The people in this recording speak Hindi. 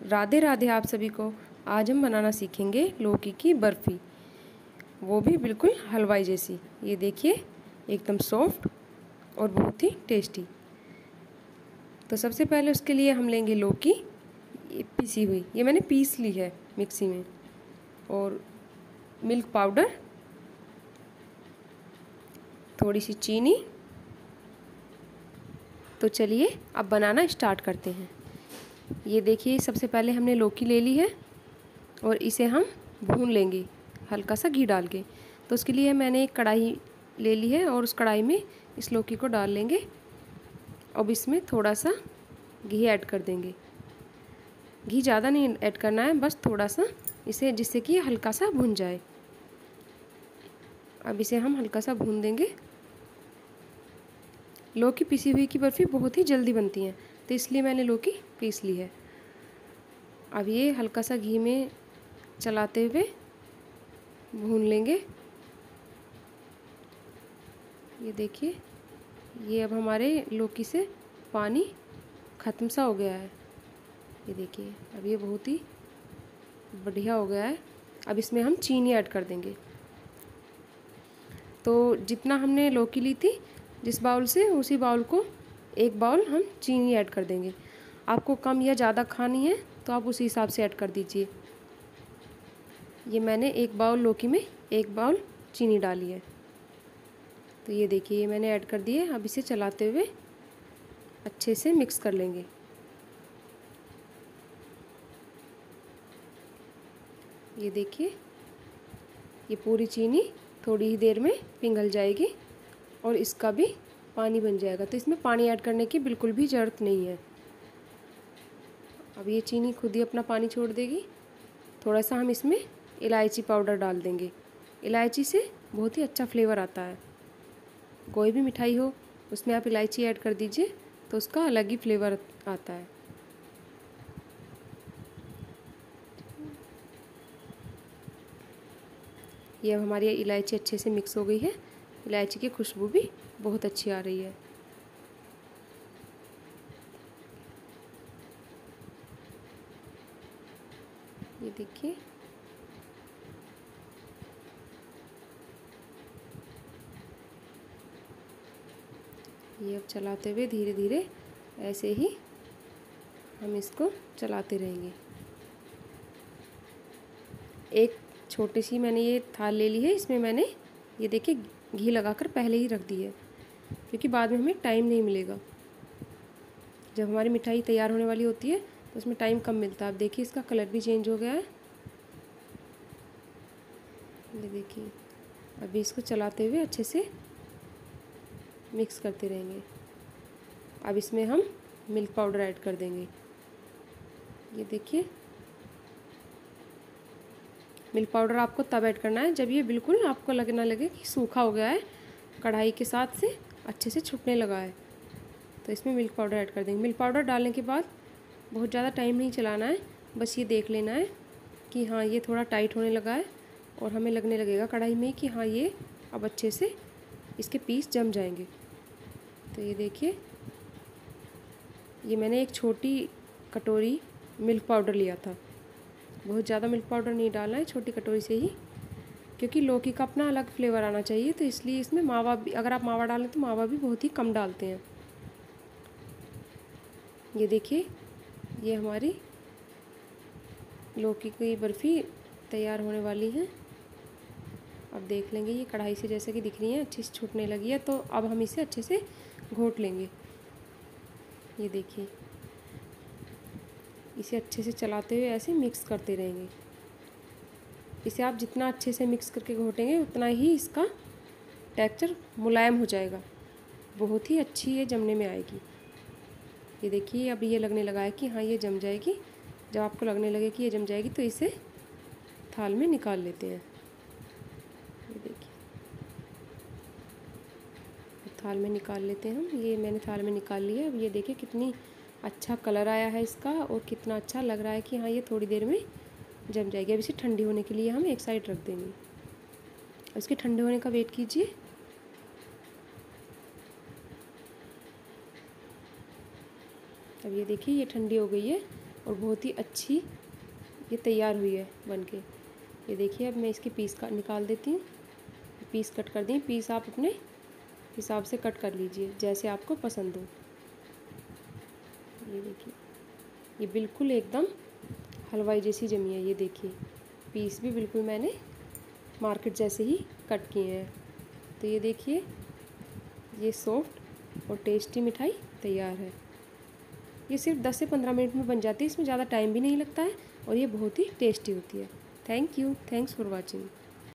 राधे राधे आप सभी को। आज हम बनाना सीखेंगे लौकी की बर्फ़ी, वो भी बिल्कुल हलवाई जैसी। ये देखिए, एकदम सॉफ्ट और बहुत ही टेस्टी। तो सबसे पहले उसके लिए हम लेंगे लौकी, ये पिसी हुई, ये मैंने पीस ली है मिक्सी में, और मिल्क पाउडर, थोड़ी सी चीनी। तो चलिए अब बनाना स्टार्ट करते हैं। ये देखिए, सबसे पहले हमने लौकी ले ली है और इसे हम भून लेंगे हल्का सा घी डाल के। तो उसके लिए मैंने एक कढ़ाई ले ली है और उस कढ़ाई में इस लौकी को डाल लेंगे। अब इसमें थोड़ा सा घी ऐड कर देंगे। घी ज़्यादा नहीं ऐड करना है, बस थोड़ा सा, इसे जिससे कि हल्का सा भुन जाए। अब इसे हम हल्का सा भून देंगे। लौकी पिसी हुई की बर्फ़ी बहुत ही जल्दी बनती है, तो इसलिए मैंने लौकी पीस ली है। अब ये हल्का सा घी में चलाते हुए भून लेंगे। ये देखिए, ये अब हमारे लौकी से पानी ख़त्म सा हो गया है। ये देखिए, अब ये बहुत ही बढ़िया हो गया है। अब इसमें हम चीनी ऐड कर देंगे। तो जितना हमने लौकी ली थी जिस बाउल से, उसी बाउल को एक बाउल हम चीनी ऐड कर देंगे। आपको कम या ज़्यादा खानी है तो आप उसी हिसाब से ऐड कर दीजिए। ये मैंने एक बाउल लौकी में एक बाउल चीनी डाली है। तो ये देखिए, ये मैंने ऐड कर दी है। अब इसे चलाते हुए अच्छे से मिक्स कर लेंगे। ये देखिए, ये पूरी चीनी थोड़ी ही देर में पिघल जाएगी और इसका भी पानी बन जाएगा। तो इसमें पानी ऐड करने की बिल्कुल भी ज़रूरत नहीं है। अब ये चीनी खुद ही अपना पानी छोड़ देगी। थोड़ा सा हम इसमें इलायची पाउडर डाल देंगे। इलायची से बहुत ही अच्छा फ्लेवर आता है। कोई भी मिठाई हो उसमें आप इलायची ऐड कर दीजिए तो उसका अलग ही फ्लेवर आता है। ये अब हमारी इलायची अच्छे से मिक्स हो गई है। इलायची की खुशबू भी बहुत अच्छी आ रही है। ये देखिए, ये अब चलाते हुए धीरे धीरे ऐसे ही हम इसको चलाते रहेंगे। एक छोटी सी मैंने ये थाल ले ली है, इसमें मैंने ये देखिए घी लगाकर पहले ही रख दी है, क्योंकि बाद में हमें टाइम नहीं मिलेगा। जब हमारी मिठाई तैयार होने वाली होती है तो उसमें टाइम कम मिलता है। अब देखिए, इसका कलर भी चेंज हो गया है। ये देखिए, अभी इसको चलाते हुए अच्छे से मिक्स करते रहेंगे। अब इसमें हम मिल्क पाउडर ऐड कर देंगे। ये देखिए, मिल्क पाउडर आपको तब ऐड करना है जब ये बिल्कुल आपको लगना लगे कि सूखा हो गया है, कढ़ाई के साथ से अच्छे से छूटने लगा है, तो इसमें मिल्क पाउडर ऐड कर देंगे। मिल्क पाउडर डालने के बाद बहुत ज़्यादा टाइम नहीं चलाना है, बस ये देख लेना है कि हाँ ये थोड़ा टाइट होने लगा है और हमें लगने लगेगा कढ़ाई में कि हाँ ये अब अच्छे से इसके पीस जम जाएंगे। तो ये देखिए, ये मैंने एक छोटी कटोरी मिल्क पाउडर लिया था। बहुत ज़्यादा मिल्क पाउडर नहीं डालना है, छोटी कटोरी से ही, क्योंकि लौकी का अपना अलग फ्लेवर आना चाहिए। तो इसलिए इसमें मावा भी, अगर आप मावा डालें तो मावा भी बहुत ही कम डालते हैं। ये देखिए, ये हमारी लौकी की बर्फ़ी तैयार होने वाली है। अब देख लेंगे, ये कढ़ाई से जैसे कि दिख रही है, अच्छे से छूटने लगी है। तो अब हम इसे अच्छे से घोट लेंगे। ये देखिए, इसे अच्छे से चलाते हुए ऐसे मिक्स करते रहेंगे। इसे आप जितना अच्छे से मिक्स करके घोटेंगे उतना ही इसका टेक्सचर मुलायम हो जाएगा, बहुत ही अच्छी ये जमने में आएगी। ये देखिए, अब ये लगने लगा है कि हाँ ये जम जाएगी। जब आपको लगने लगे कि ये जम जाएगी तो इसे थाल में निकाल लेते हैं। ये देखिए, थाल में निकाल लेते हैं हम। ये मैंने थाल में निकाल लिया। अब ये देखिए कितनी अच्छा कलर आया है इसका और कितना अच्छा लग रहा है कि हाँ ये थोड़ी देर में जम जाएगी। अब इसे ठंडी होने के लिए हम एक साइड रख देंगे। इसके ठंडे होने का वेट कीजिए। अब ये देखिए, ये ठंडी हो गई है और बहुत ही अच्छी ये तैयार हुई है बन के। ये देखिए अब मैं इसके पीस का निकाल देती हूँ। पीस कट कर दिए। पीस आप अपने हिसाब से कट कर लीजिए जैसे आपको पसंद हो। ये देखिए ये बिल्कुल एकदम हलवाई जैसी जमी है। ये देखिए पीस भी बिल्कुल मैंने मार्केट जैसे ही कट किए हैं। तो ये देखिए ये सॉफ्ट और टेस्टी मिठाई तैयार है। ये सिर्फ 10 से 15 मिनट में बन जाती है। इसमें ज़्यादा टाइम भी नहीं लगता है और ये बहुत ही टेस्टी होती है। Thank you. Thanks for watching.